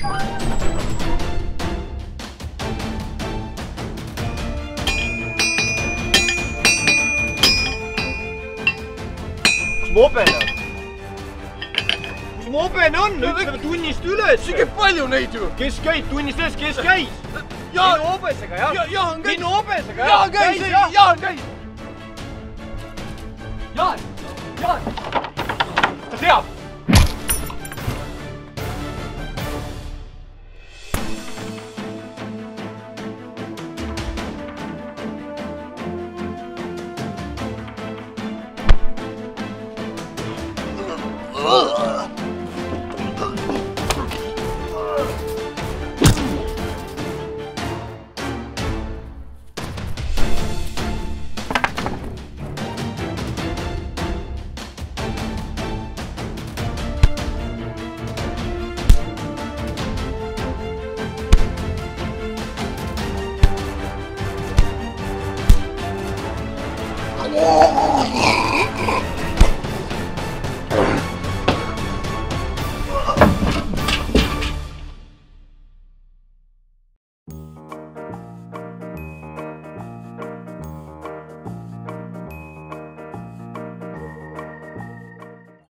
Kus mu hobene on? Kus mu hobene on? Ütleme tunnist üles. Siin käib palju neid ju. Kes käib tunnist üles? Kes käis? Minu hobesega, jah? Jaan käis. Minu hobesega, jah? Jaan käis. Jaan käis. Jaan. Jaan. Ta teab.